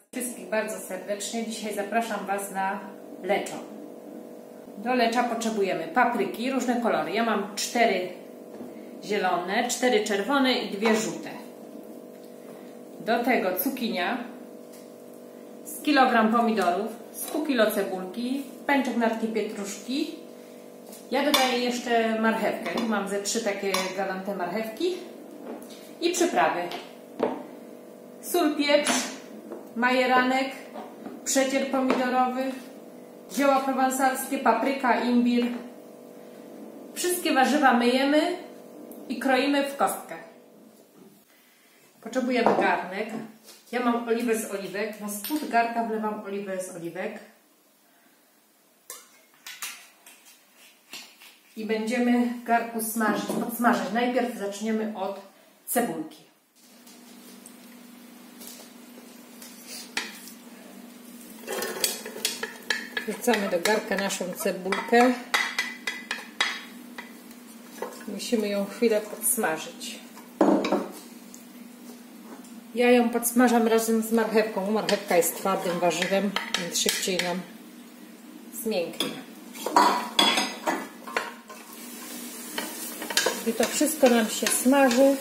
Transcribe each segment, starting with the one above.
Wszystkich bardzo serdecznie. Dzisiaj zapraszam Was na leczo. Do lecza potrzebujemy papryki, różne kolory. Ja mam 4 zielone, 4 czerwone i 2 żółte. Do tego cukinia, z kilogram pomidorów, z pół kilo cebulki, pęczek natki pietruszki. Ja dodaję jeszcze marchewkę. Mam ze 3 takie galante marchewki i przyprawy. Sól, pieprz, majeranek, przecier pomidorowy, zioła prowansalskie, papryka, imbir. Wszystkie warzywa myjemy i kroimy w kostkę. Potrzebujemy garnek. Ja mam oliwę z oliwek. Na spód garnka wlewam oliwę z oliwek. I będziemy w garnku podsmażać. Najpierw zaczniemy od cebulki. Wrzucamy do garnka naszą cebulkę. Musimy ją chwilę podsmażyć. Ja ją podsmażam razem z marchewką. Marchewka jest twardym warzywem, więc szybciej nam zmięknie. I to wszystko nam się smaży.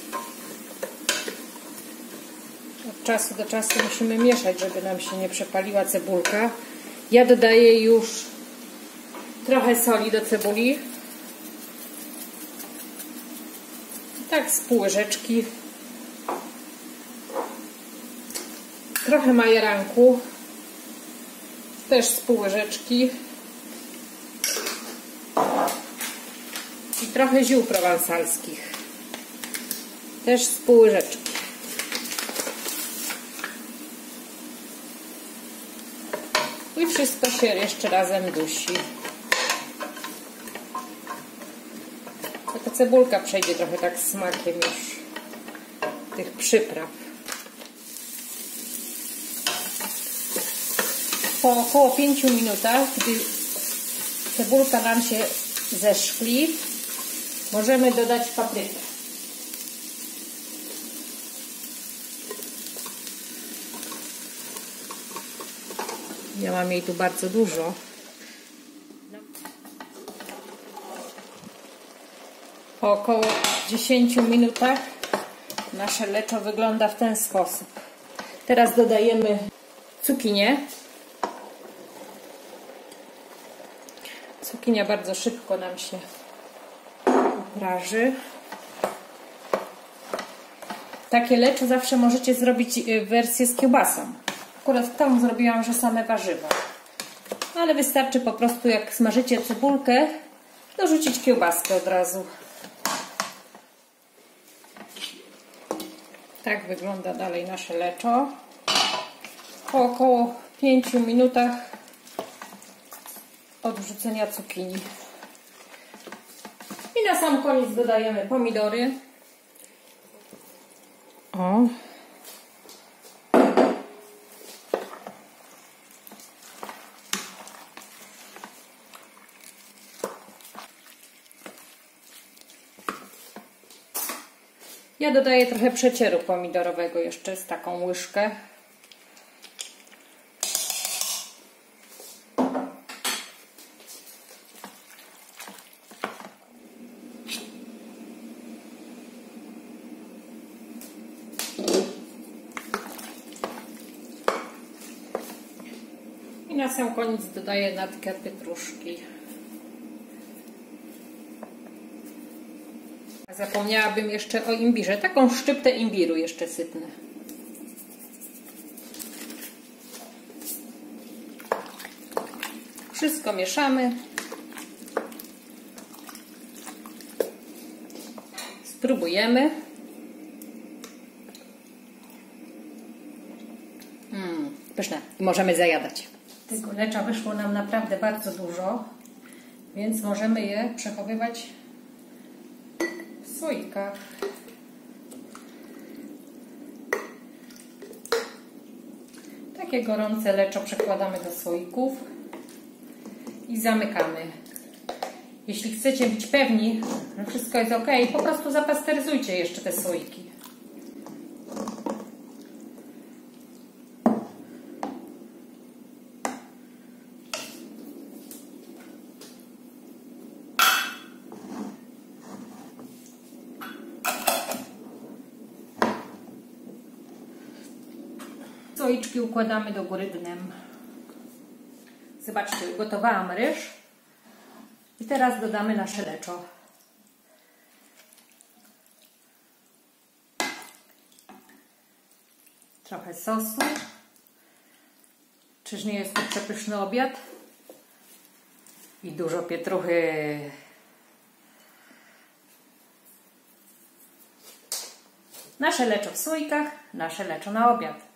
Od czasu do czasu musimy mieszać, żeby nam się nie przepaliła cebulka. Ja dodaję już trochę soli do cebuli. Tak z pół łyżeczki. Trochę majeranku. Też z pół łyżeczki. I trochę ziół prowansalskich. Też z pół łyżeczki. I wszystko się jeszcze razem dusi. Ta cebulka przejdzie trochę tak smakiem już tych przypraw. Po około 5 minutach, gdy cebulka nam się zeszkli, możemy dodać paprykę. Ja mam jej tu bardzo dużo. Po około 10 minutach nasze leczo wygląda w ten sposób. Teraz dodajemy cukinię. Cukinia bardzo szybko nam się praży. Takie leczo zawsze możecie zrobić wersję z kiełbasą. Akurat tą zrobiłam, że same warzywa. Ale wystarczy po prostu, jak smażycie cebulkę, dorzucić kiełbaskę od razu. Tak wygląda dalej nasze leczo. Po około 5 minutach od wrzucenia cukinii. I na sam koniec dodajemy pomidory. O. Ja dodaję trochę przecieru pomidorowego jeszcze z taką łyżkę. I na sam koniec dodaję natkę pietruszki. Zapomniałabym jeszcze o imbirze. Taką szczyptę imbiru jeszcze sypnę. Wszystko mieszamy. Spróbujemy. Pyszne. I możemy zajadać. Tego lecza wyszło nam naprawdę bardzo dużo, więc możemy je przechowywać w słoikach. Takie gorące leczo przekładamy do słoików i zamykamy. Jeśli chcecie być pewni, że wszystko jest ok, po prostu zapasteryzujcie jeszcze te słoiki. słoiczki układamy do góry dnem. Zobaczcie, ugotowałam ryż i teraz dodamy nasze leczo. Trochę sosu. Czyż nie jest to przepyszny obiad? I dużo pietruchy. Nasze leczo w słoikach, nasze leczo na obiad.